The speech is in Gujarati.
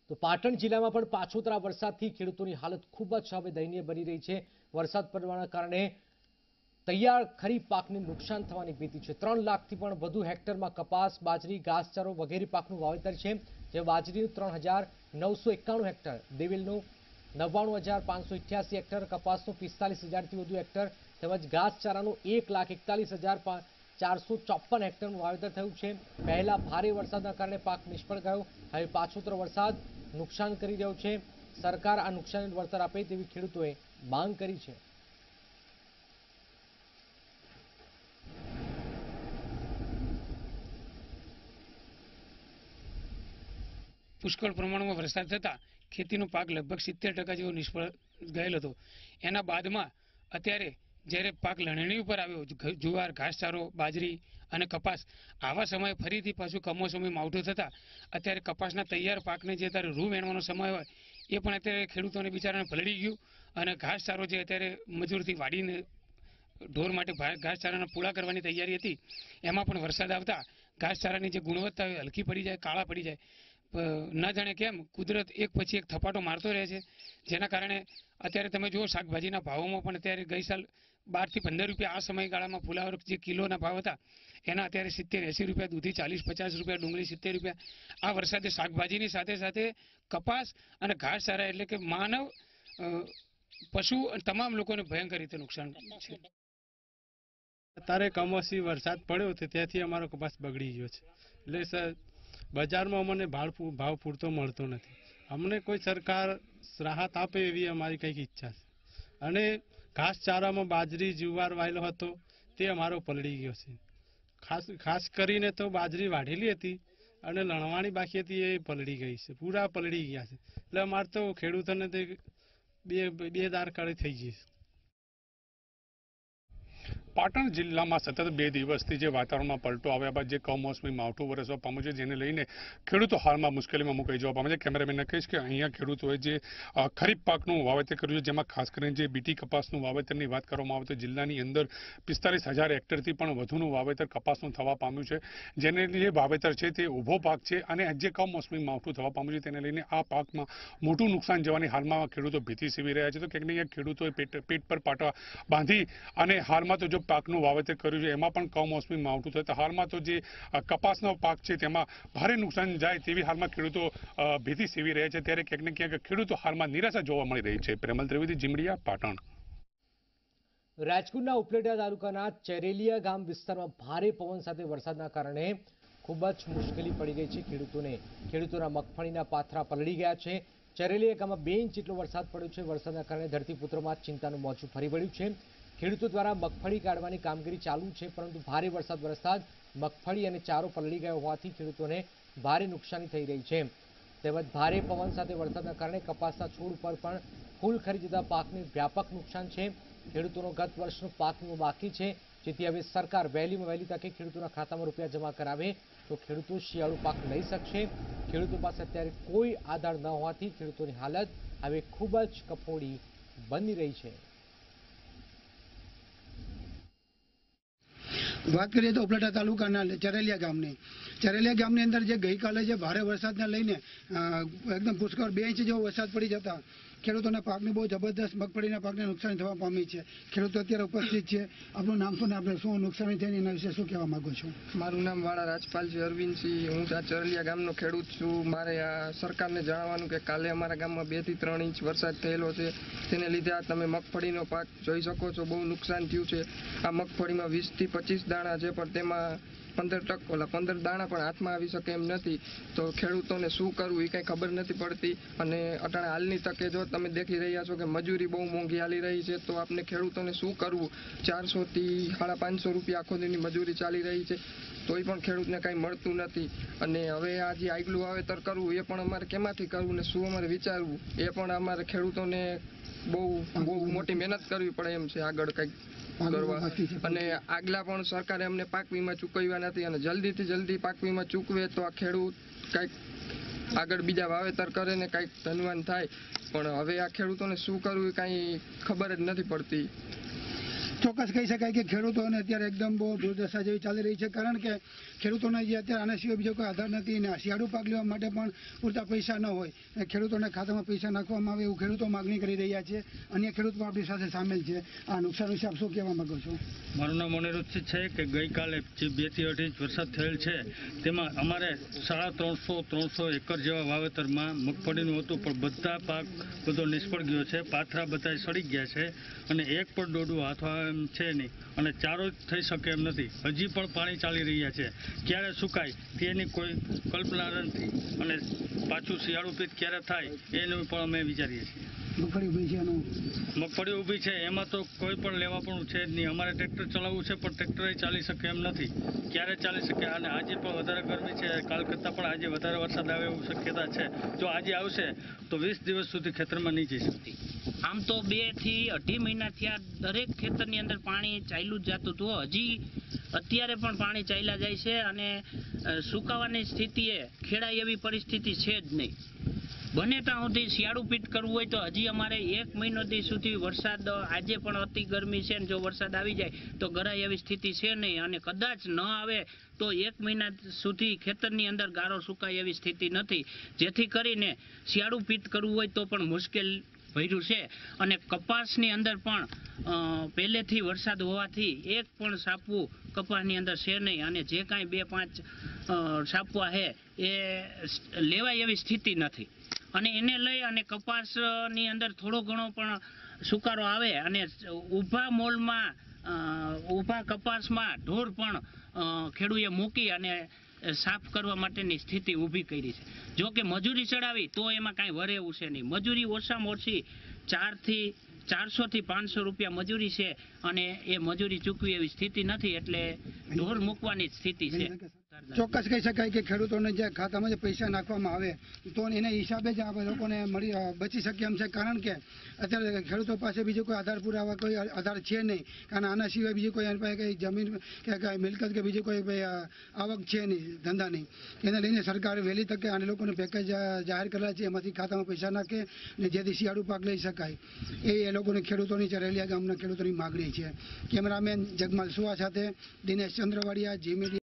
તો પાટણ જિલ્લામાં પણ પાછોતરા વરસાદથી ખેડૂતોની હાલત ખૂબ જ હવે દયનીય બની રહી છે। વરસાદ પડવાના કારણે તૈયાર ખરીફ પાકને નુકસાન થવાની ભીતિ છે। 3 લાખથી પણ વધુ હેક્ટરમાં કપાસ, બાજરી, ઘાસચારો વગેરે પાકનું વાવેતર છે। જે બાજરીનું 3991 હેક્ટર, દિવેલનું 99588 હેક્ટર, કપાસનું 45000થી વધુ હેક્ટર તેમજ ઘાસચારાનું 1,41,454 હેક્ટરનું વાવેતર થયું છે। પહેલા ભારે વરસાદના કારણે પાક નિષ્ફળ ગયો। હવે પાછોતરો વરસાદ નુકસાન કરી રહ્યો છે। સરકાર આ નુકસાનનું વળતર આપે તેવી ખેડૂતોએ માંગ કરી છે। પુષ્કળ પ્રમાણમાં વરસાદ થતાં ખેતીનો પાક લગભગ 70% જેવો નિષ્ફળ ગયેલ હતો। એના બાદમાં અત્યારે જ્યારે પાક લણણી ઉપર આવ્યો, જુવાર, ઘાસચારો, બાજરી અને કપાસ, આવા સમયે ફરીથી પાછું કમોસમી માવઠું થતાં અત્યારે કપાસના તૈયાર પાકને જે અત્યારે રૂ વેણવાનો સમય હોય એ પણ અત્યારે ખેડૂતોને બિચારાને પલળી ગયું। અને ઘાસચારો જે અત્યારે મજૂરથી વાડીને ઢોર માટે ઘાસચારાના પૂળા કરવાની તૈયારી હતી, એમાં પણ વરસાદ આવતા ઘાસચારાની જે ગુણવત્તા હોય હલકી પડી જાય, કાળા પડી જાય। ન જાણે કેમ કુદરત એક પછી એક થપાટો મારતો રહે છે, જેના કારણે અત્યારે તમે જુઓ શાકભાજીના ભાવોમાં પણ અત્યારે ગઈ સાલ 12 થી 15 રૂપિયા આ સમયગાળામાં ફુલાવર જે કિલોના ભાવ હતા એના અત્યારે 70-80 રૂપિયા, દૂધી 40-50 રૂપિયા, ડુંગળી 70 રૂપિયા। આ વરસાદે શાકભાજીની સાથે સાથે કપાસ અને ઘાસચારા એટલે કે માનવ, પશુ અને તમામ લોકોને ભયંકર રીતે નુકસાન છે। અત્યારે કમોસમી વરસાદ પડ્યો છે ત્યાંથી અમારો કપાસ બગડી ગયો છે। એટલે સર બજારમાં અમને ભાવ પૂરતો મળતો નથી। અમને કોઈ સરકાર રાહત આપે એવી અમારી કંઈક ઈચ્છા છે। અને ઘાસચારામાં બાજરી, જુવાર વાયેલો હતો તે અમારો પલળી ગયો છે। ખાસ કરીને તો બાજરી વાઢેલી હતી અને લણવાની બાકી હતી એ પલળી ગઈ છે, પૂરા પલળી ગયા છે। એટલે અમારે તો ખેડૂતોને તે બે દાર કાળી થઈ ગઈ છે। પાટણ જિલ્લામાં સતત 2 દિવસથી જે વાતાવરણમાં પલટો આવ્યા બાદ જે કમોસમી માવઠું વરસવા પામ્યું છે, જેને લઈને ખેડૂતો હાલમાં મુશ્કેલીમાં મુકાઈ જવા પામે છે। કેમેરામેનને કહીશ કે અહીંયા ખેડૂતોએ જે ખરીફ પાકનું વાવેતર કર્યું છે, જેમાં ખાસ કરીને જે બીટી કપાસનું વાવેતરની વાત કરવામાં આવે તો જિલ્લાની અંદર 45,000 હેક્ટરથી પણ વધુનું વાવેતર કપાસનું થવા પામ્યું છે। જેને લીધે વાવેતર છે તે ઊભો પાક છે અને જે કમોસમી માવઠું થવા પામ્યું છે તેને લઈને આ પાકમાં મોટું નુકસાન જવાની હાલમાં ખેડૂતો ભીતિ સેવી રહ્યા છે। તો ક્યાંક ને ક્યાંક ખેડૂતોએ પેટ પર પાટા બાંધી અને હાલમાં તો જો પાકનું વાવેતર કર્યું છે એમાં પણ કમોસમી માવઠું થતા હાલમાં તો જે કપાસનો પાક છે તેમાં ભારે નુકસાન જાય તેવી હાલમાં ખેડૂતો ભીતિ સેવી રહ્યા છે। ત્યારે ક્યાંક ને ક્યાંક ખેડૂતો હાલમાં નિરાશા જોવા મળી રહી છે। પ્રેમલ ત્રિવેદી, જીમડિયા, પાટણ। રાજકોટના ઉપલેટા તાલુકાના ચેરેલિયા ગામ વિસ્તારમાં ભારે પવન સાથે વરસાદના કારણે ખૂબ જ મુશ્કેલી પડી ગઈ છે ખેડૂતોને। ખેડૂતોના મગફળીના પાથરા પલળી ગયા છે। ચેરેલિયા ગામમાં 2 ઇંચ જેટલો વરસાદ પડ્યો છે। વરસાદના કારણે ધરતીપુત્રોમાં ચિંતાનું મોજું ફરી વળ્યું છે। ખેડૂતો દ્વારા મગફળી કાઢવાની કામગીરી ચાલુ છે, પરંતુ ભારે વરસાદ વરસતા મગફળી અને ચારો પલળી ગયો હોવાથી ખેડૂતોને ભારે નુકસાની થઈ રહી છે। તેમજ ભારે પવન સાથે વરસાદના કારણે કપાસના છોડ પર પણ ફૂલ ખરી જતા પાકને વ્યાપક નુકસાન છે। ખેડૂતોનો ગત વર્ષનો પાક વીમો બાકી છે, જેથી હવે સરકાર વહેલીમાં વહેલી તકે ખેડૂતોના ખાતામાં રૂપિયા જમા કરાવે તો ખેડૂતો શિયાળુ પાક લઈ શકશે। ખેડૂતો પાસે અત્યારે કોઈ આધાર ન હોવાથી ખેડૂતોની હાલત હવે ખૂબ જ કફોડી બની રહી છે। વાત કરીએ તો ઉપલેટા તાલુકાના ચેરેલિયા ગામની અંદર જે ગઈકાલે જે ભારે વરસાદને લઈને એકદમ પુષ્કળ 2 ઇંચ જેવો વરસાદ પડી જતા ખેડૂતોના પાકને બહુ જબરદસ્ત મગફળીના પાકને નુકસાન થવા પામી છે। ખેડૂતો અત્યારે ઉપસ્થિત છે। આપણું નામ શું ને આપણે શું નુકસાની થઈને એના વિશે શું કહેવા માંગો છો? મારું નામ વાળા રાજપાલજી અરવિંદસિંહ, હું આ ચેરેલિયા ગામનો ખેડૂત છું। મારે આ સરકારને જણાવવાનું કે કાલે અમારા ગામમાં 2 થી 3 ઇંચ વરસાદ થયેલો છે, તેને લીધે આ તમે મગફળીનો પાક જોઈ શકો છો, બહુ નુકસાન થયું છે। આ મગફળીમાં 20 થી 25 દાણા છે, પણ તેમાં 15 દાણા પણ હાથમાં આવી શકે એમ નથી। તો ખેડૂતોને શું કરવું એ કંઈ ખબર નથી પડતી। અને અટાણે હાલની તકે જો તમે દેખી રહ્યા છો કે મજૂરી બહુ મોંઘી હાલી રહી છે, તો આપણે ખેડૂતોને શું કરવું? 400 થી 550 રૂપિયા આખો દીની મજૂરી ચાલી રહી છે, તોય પણ ખેડૂતને કાંઈ મળતું નથી। અને હવે આ જે આગલું વાવેતર કરવું એ પણ અમારે કેમાંથી કરવું ને શું અમારે વિચારવું એ પણ અમારે ખેડૂતોને બહુ મોટી મહેનત કરવી પડે એમ છે આગળ કંઈક કરવા। અને આગલા પણ સરકારે અમને પાક વીમા ચૂકવ્યા નથી, અને જલ્દીથી જલ્દી પાક વીમા ચૂકવે તો આ ખેડૂત કંઈક આગળ બીજા વાવેતર કરે ને કંઈક ધનવાન થાય। પણ હવે આ ખેડૂતોને શું કરવું એ કાંઈ ખબર જ નથી પડતી। ચોક્કસ કહી શકાય કે ખેડૂતોને અત્યારે એકદમ બહુ દુર્દશા જેવી ચાલી રહી છે, કારણ કે ખેડૂતોને જે અત્યારે આના સિવાય બીજો કોઈ આધાર નથી અને શિયાળુ પાક લેવા માટે પણ પૂરતા પૈસા ન હોય અને ખેડૂતોના ખાતામાં પૈસા નાખવામાં આવે એવું ખેડૂતો માગણી કરી રહ્યા છે. અન્ય ખેડૂત પણ આપણી સાથે સામેલ છે. આ નુકસાન વિશે આપ શું કહેવા માંગો છો? મારું નામ અનિરુદ્ધ છે કે ગઈકાલે જે 2 થી 2.5 ઇંચ વરસાદ થયેલ છે તેમાં અમારે 350 એકર જેવા વાવેતરમાં મગફળીનું હતું, પણ બધા પાક બધો નિષ્ફળ ગયો છે. પાથરા બધા સડી ગયા છે અને એક પણ ડોડું હાથવા એમ છે નહીં અને ચારો જ થઈ શકે એમ નથી. હજી પણ પાણી ચાલી રહ્યા છે. ક્યારે સુકાય તેની કોઈ કલ્પના નથી અને પાછું શિયાળુ પિત્ત ક્યારે થાય એનું પણ અમે વિચારીએ છીએ. મગફળી ઊભી છે એમાં તો કોઈ પણ લેવા પણ છે જ નહીં. અમારે ટ્રેક્ટર ચલાવવું છે પણ ટ્રેક્ટર ચાલી શકે એમ નથી. ક્યારે ચાલી શકે અને આજે પણ વધારે ગરમી છે, કાલ કરતાં પણ આજે વધારે વરસાદ આવે એવું શક્યતા છે. જો આજે આવશે તો 20 દિવસ સુધી ખેતરમાં નહીં જઈ શકતી. આમ તો 2 થી 2.5 મહિનાથી આ દરેક ખેતરની અંદર પાણી ચાલ્યું જ જતું હતું. હજી અત્યારે પણ પાણી ચાલ્યા જાય છે અને સુકાવાની સ્થિતિએ ખેડાય એવી પરિસ્થિતિ છે જ નહીં. બને ત્યાં સુધી શિયાળુ પિત્ત કરવું હોય તો હજી અમારે 1 મહિનો સુધી વરસાદ, આજે પણ અતિ ગરમી છે ને જો વરસાદ આવી જાય તો ગરાય એવી સ્થિતિ છે નહીં અને કદાચ ન આવે તો 1 મહિના સુધી ખેતરની અંદર ગારો સુકાય એવી સ્થિતિ નથી. જેથી કરીને શિયાળુ પિત્ત કરવું હોય તો પણ મુશ્કેલ ભર્યું છે અને કપાસની અંદર પણ પહેલેથી વરસાદ હોવાથી એક પણ સાપવું કપાસની અંદર છે નહીં અને જે કાંઈ 2-5 સાપવા છે એ લેવાય એવી સ્થિતિ નથી અને એને લઈ અને કપાસની અંદર થોડો ઘણો પણ સુકારો આવે અને ઊભા મોલમાં ઊભા કપાસમાં ઢોર પણ ખેડૂએ મૂકી અને સાફ કરવા માટેની સ્થિતિ ઊભી કરી છે. જો કે મજૂરી ચડાવી તો એમાં કાંઈ વરે એવું છે નહીં. મજૂરી ઓછામાં ઓછી 400 થી 500 રૂપિયા મજૂરી છે અને એ મજૂરી ચૂકવી એવી સ્થિતિ નથી, એટલે ઢોર મૂકવાની સ્થિતિ છે. ચોક્કસ કહી શકાય કે ખેડૂતોને જે ખાતામાં જે પૈસા નાખવામાં આવે તો એના હિસાબે જ આપણે લોકોને બચી શકીએ એમ છે, કારણ કે અત્યારે ખેડૂતો પાસે બીજો કોઈ આધાર પુરાવા કોઈ આધાર છે નહીં, કારણ આના સિવાય બીજી કોઈ એની પાસે કંઈ જમીન કે કંઈ મિલકત કે બીજી કોઈ આવક છે નહીં, ધંધા નહીં. એને લઈને સરકારે વહેલી તકે આને લોકોને પેકેજ જાહેર કરેલા છે, એમાંથી ખાતામાં પૈસા નાખે ને જેથી શિયાળુ પાક લઈ શકાય એ લોકોને ખેડૂતોની ચરેલિયા ગામના ખેડૂતોની માગણી છે. કેમેરામેન જગમાલ સુવા સાથે દિનેશ ચંદ્રવાડિયા, જી મીડિયા.